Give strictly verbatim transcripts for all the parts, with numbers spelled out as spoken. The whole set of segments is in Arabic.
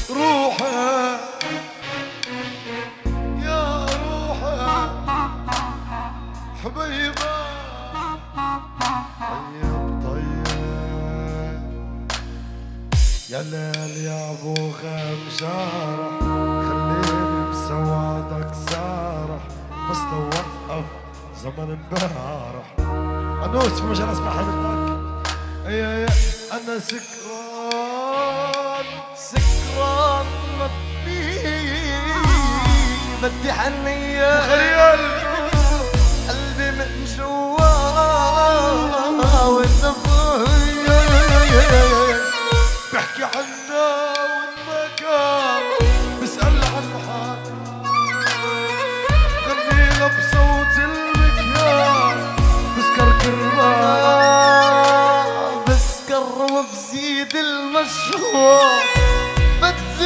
روحه يا روحه حبيبه طيب طيب يا ليل يا ابو غمجارح خليني بسوادك سارح بس لو وقف زمن امبارح انوس في مجال اسمع حبيبتك اي اي انا سكران سكران مطفي بدي حنيه وخليل قلبي من جوا وانت بحكي عنا والمكان بسأل عن حال غنينا بصوت المكيال بسكر كرمان بسكر وبزيد المشروع بدي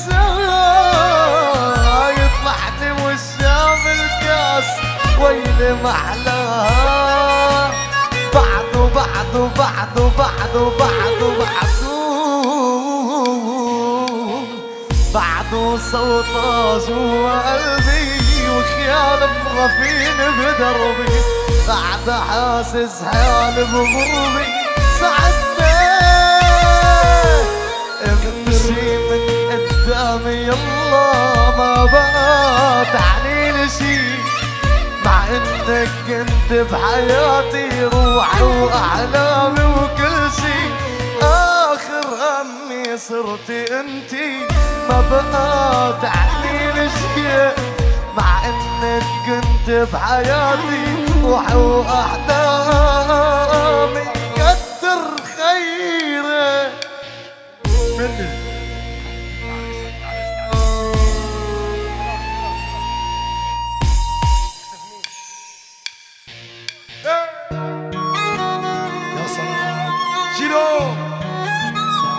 انساه يطلعني وشام الكاس ويلي محلاه بعده بعده بعده بعده بعده بعده بعده صوته جوا قلبي وخيال مغفين بدربي قاعد حاسس حالي بغربي ساعدني امشي من قدامي يلا ما بقى تعنيني شي مع انك كنت بحياتي روحي واحلامي وكل شي اخر همي صرتي انتي ما بقى تعنيني شي مع انك كنت بحياتي روحي واحلامي كتر خيرك مني يا سلام شيلو اسمع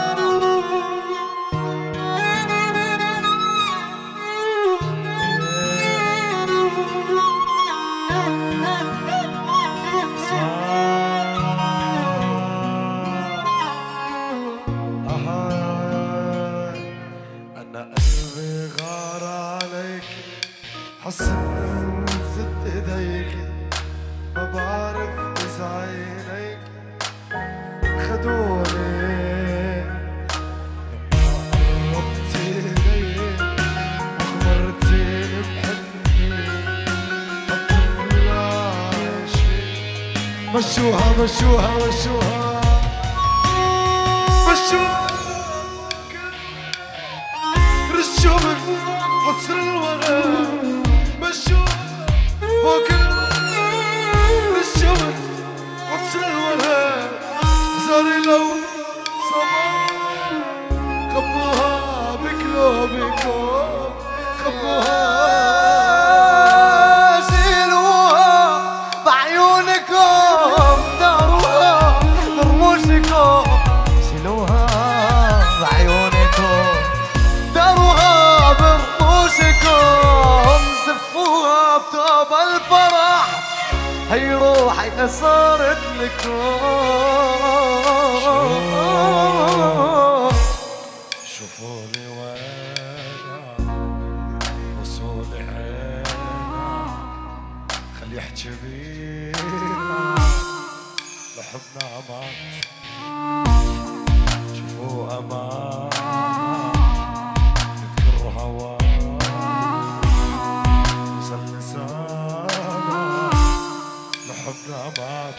اسمع انا قلبي غار عليك حس انه زدت ايديك ما بعرف اذا عينيك خدوني لما قربتي لي وغمرتيني بحلمي الطفل عايش فيك مشوها مشوها مشوها مشوها رشوا من قصر الورى مشوها فوق الشمس قصر الورى زاري لو صباح خبوها بكلوبكم خبوها شيلوها بعيونكم داروها برموشكم شيلوها بعيونكم داروها برموشكم زفوها بطوب الفرح هي روحي صارت لكم شوفوني وانا وصولي عينا خلي يحكي بينا لحبنا مات شوفوا امانا نذكر هوانا وصل لسانا لحبنا مات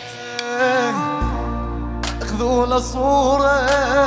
اخذوا له صورة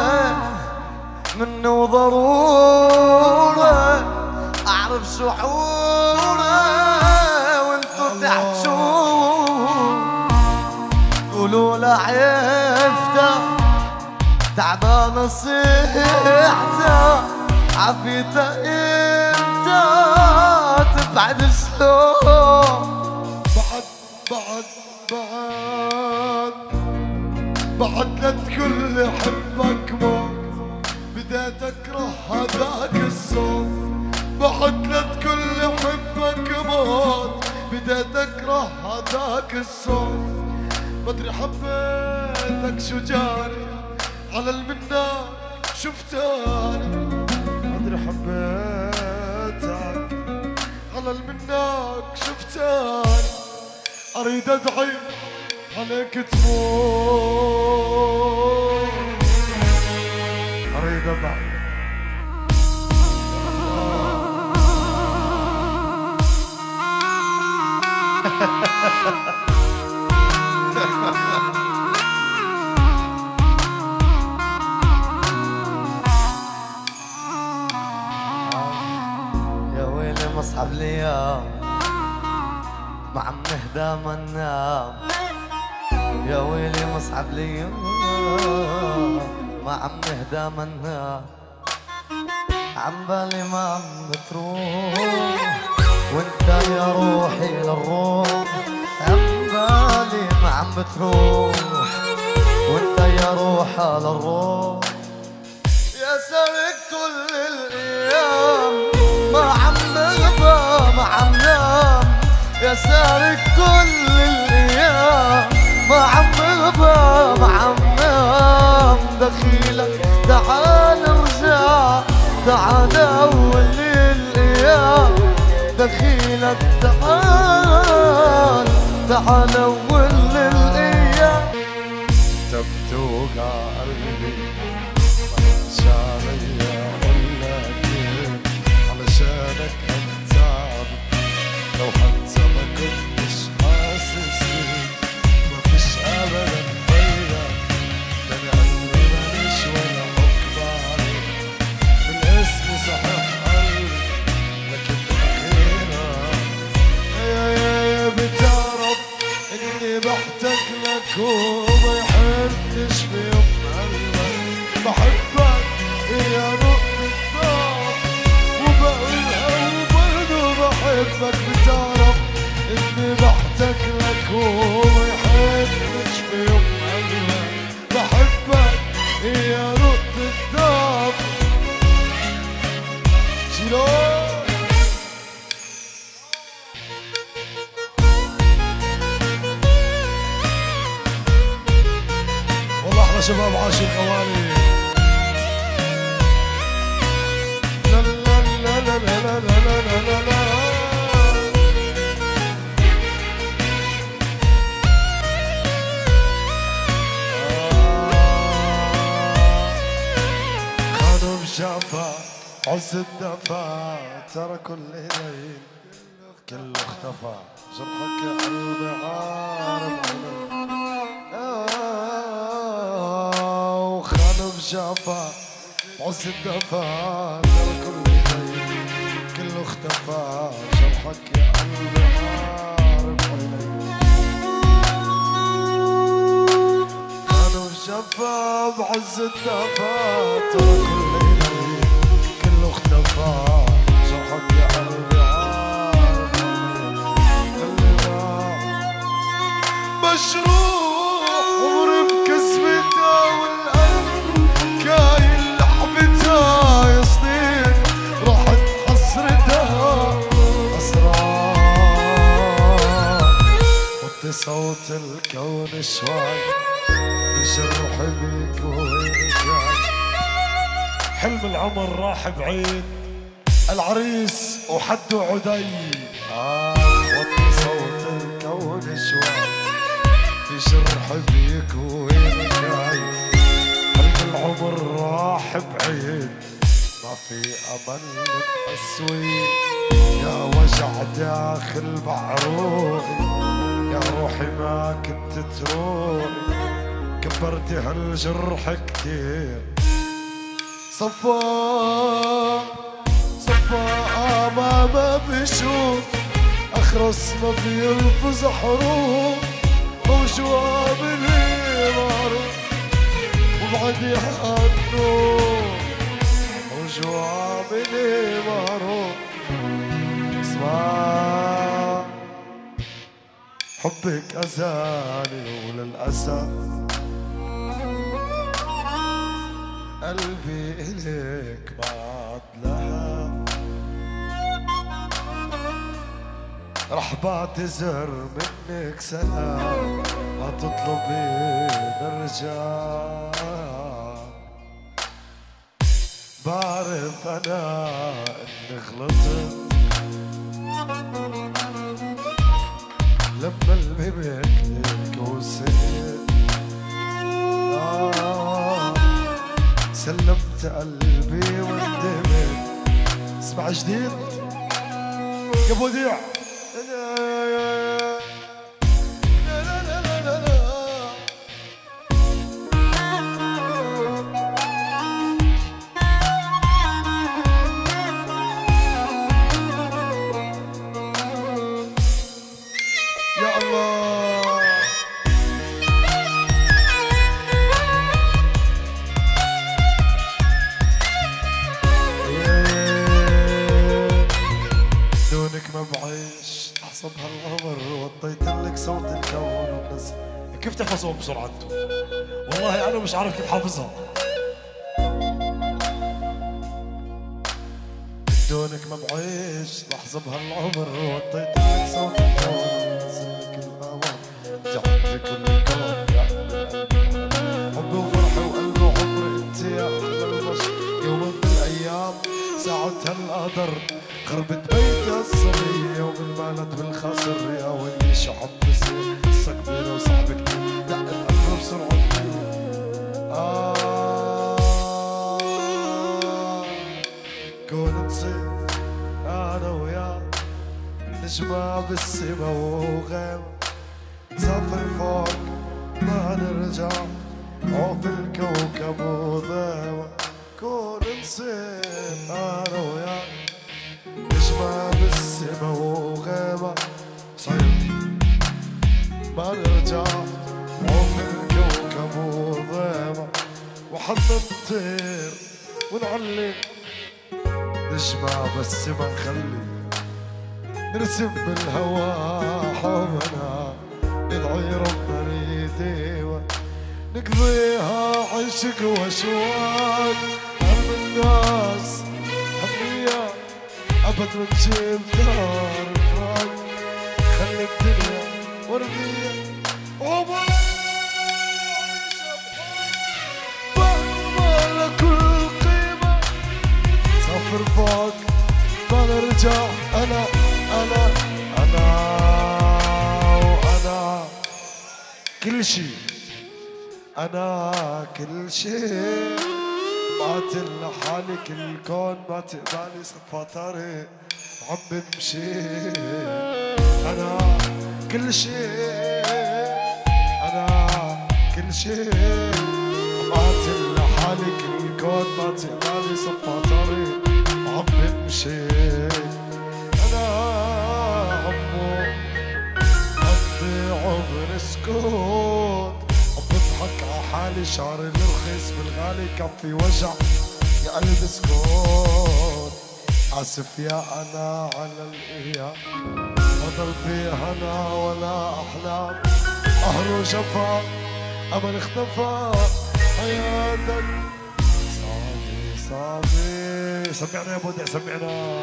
منه ضرورة اعرف شحوره وانتو تحشوه قولوا له عفته تعبان صيحته عافيته امتى تبعد شلون بعد بعد بعد بعد لا تقول حبك موت بديت اكره هذاك الصوت بعد لا تقول حبك موت بديت اكره هذاك الصوت مدري حبيتك شو جاني على المنار شفتاني اريد ادعي عليك تموت، اريد ادعي يا ويلي مصحب الايام ما عم نهدى ما ننام، يا ويلي مصحب الايام ما عم نهدى ما ننام، عم بالي ما عم بتروح وانت يا روحي للروح، عم بالي ما عم بتروح وانت يا روحي للروح، يا سارق كل الايام ما عم نغفى ما عم نام، يا سارق كل الايام ما عم نغفى ما عم نام، دخيلك تعال ارجع تعال اول الايام، دخيلك تعال تعال اول الايام، تبتوقع قلبي علشاني ولا كيف علشانك هتعب، لو حتى ما كنتش حاسس بيك ما فيش ابدا فيا، ده انا قلبي ماليش ولا حكم عليك، بالاسم صحيح قلبي لكن بالاخيرة يا يا يا بتعرف اني بحتاج لك وما يحبش في يوم قلبك، بحبك يا نقطة ضعف وبقولها وبرضه بحبك، بتعرف اني بحتاج لك وما يحبش في يوم قلبك، بحبك يا نقطة ضعف شيلون. والله احلى شباب عاشوا القوانين. لا لا لا لا لا لا لا لا لا لا. خانوا بشافا عز الدفا ترى كل ليل كله اختفى، جرحك يا قلبي عارف وخانوا بشافا عز الدفا ترى كل ليل كله اختفى، جرحك يا قلبي عارف خانوا بشافا بعز الدفا ترى كل ليل كله اختفى، جرحك يا قلبي عارف مشروع عمري بكسبته والقلب كاين لحبتها يا سنين راحت حسرتها اسرار، وطي صوت الكون شوي بجرح بيك وين جاي، حلم العمر راح بعيد العريس وحده عدي، آه وطي صوت الكون شوي في جرح بيك وين جاي، حلم العمر راح بعيد ما في امل نتأسوي، يا وجع داخل بعروقي يا روحي ما كنت تروقي، كبرتي هالجرح كتير صفا صفا ما ما بشوف اخرس ما بيلفظ حروف، وجواب لي معروف وبعدي عنه، وجواب لي معروف اسمع حبك اذاني وللاسف قلبي إليك ما عاد لهف، رح بعتذر منك سلام ما تطلبي نرجع، بعرف أنا إني غلطت لما البيبك للكوسين آه سلمت قلبي واندمت. اسمع جديد يا وديع. حسب هالقمر وطيت لك صوت الكون والناس. كيف تحفظهم بسرعة انتم؟ والله انا مش عارف كيف حافظها. دونك ما بعيش لحظة بهالعمر وطيت لك صوت الكون والناس لك القمر. جعلت كل الكون يا حبي وفرحي وقلبي وعمري انت يا احلى البشر. يوم من الايام ساعتها القدر خربت بيت الصبية وبالمالت بالخصر. يا ويلي شو عم بصير قصة كبيرة وصعب كتير. دق القلب بسرعة كتير. آه كون نصير أنا وياك نجمع بالسما وغيم. نسافر فوق ما نرجع عوف الكوكب وضيمة. كون نصير أنا وياك نجمع بالسما وغيمة. صير ما نرجع عوف الكوكب وضيمة. وحنا نطير ونعلي نجمع بس ما نخلي. نرسم بالهوا حبنا ندعي ربنا يديوه. نقضيها عشق واشواق هم الناس حبية أبد ما تجيب دار فراق. خلي الدنيا وردية وما ما كل قيمة. سافر فوق ما نرجع. أنا أنا أنا وأنا كل شي. أنا كل شي بعت لحالي كل الكون ما تقبالي صفى طريق عم بمشي. أنا كل شي أنا كل شي بعت لحالي كل الكون ما تقبالي صفى طريق عم بمشي. أنا عمو قضي عمر سكوت بضحك عحالي. شعري الرخيص بالغالي كفي وجع يا قلب سكوت. آسف يا أنا على الإيام ما ضل في هنا ولا أحلام. قهر وجفا أمل اختفى حياتك صعبي صعبي. سمعنا يا بودع سمعنا.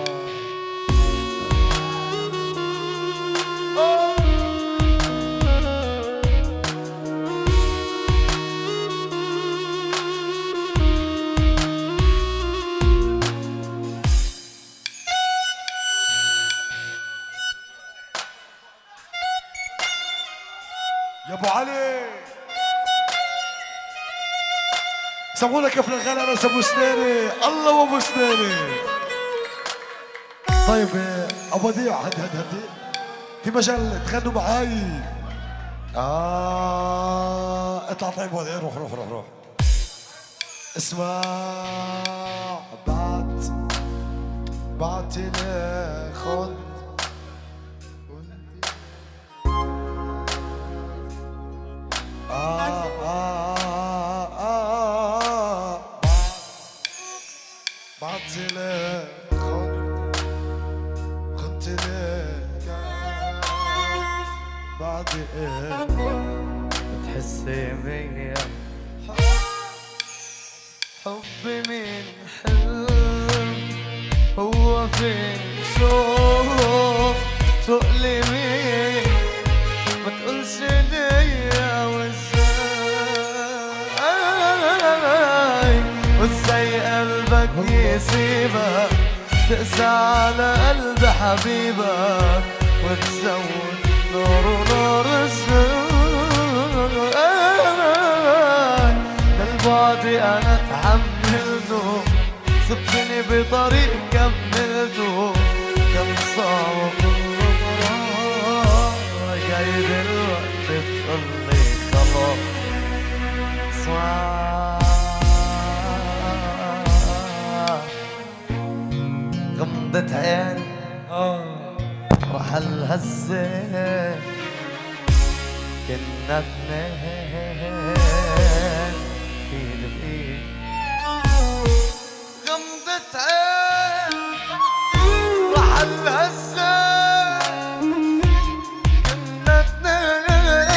يا ابو علي سمونا كيف الغلا. انا ابو سنيني الله وابو سنيني. طيب ابو وديع هدي هدي هدي في مجال تغنوا معاي. اه اطلع طيب ابو وديع. روح روح روح روح. اسمع بعت بعت لي خد آه آه آه بعت لك خد خدت لك بعد ايه بتحسي بيا حبي من حلم هو فين شوف تقلي مين ما تقولش ليا. وازاي وازاي قلبك يسيبك تقسى على قلب حبيبك وتزود نور ونور السماء للبعد انا تحملته سبتني بطريق كملته كم صعب جاي دلوقتي تقولي خلاص اسمع غمضة عين راح الهزة كنا اتنين ايد بايد غمضة عين راح الهزة كنا اتنين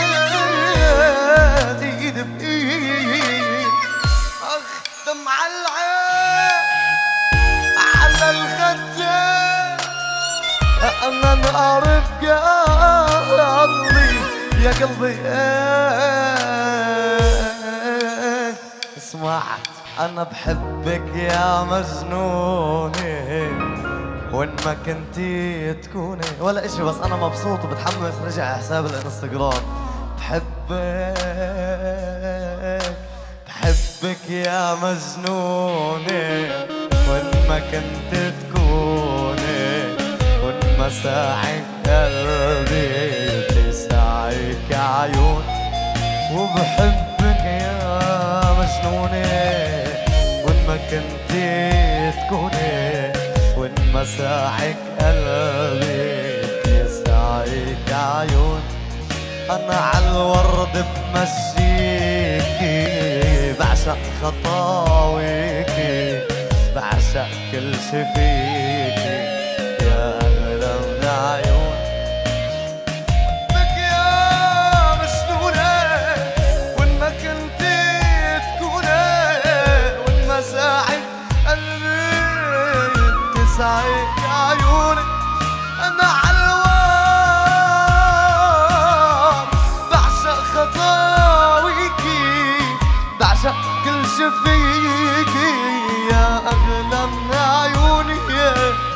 ايد بايد اخ دمع العين على الخدين انا نعرف قلبي يا قلبي ايه اسمع انا بحبك يا مجنونة وين ما كنتي تكوني ولا اشي بس انا مبسوط وبتحمس رجع حساب الانستغرام بحبك بحبك يا مجنونة وين ما كنت تكوني وين مساعك قلبي تسعك عيون وبحبك يا مجنونة وين ما كنت تكوني وين مساعك قلبي تسعك عيون انا عالورد بمشيكي بعشق خطاويكي بعشق كل شي فيكي يا أغلى من عيون بك يا مجنونة وين ما كنتي تكوني وين ما ساعد قلبي تسعك عيوني أنا عالوار بعشق خطاويكي بعشق كل شي فيكي يا أغلى من عيوني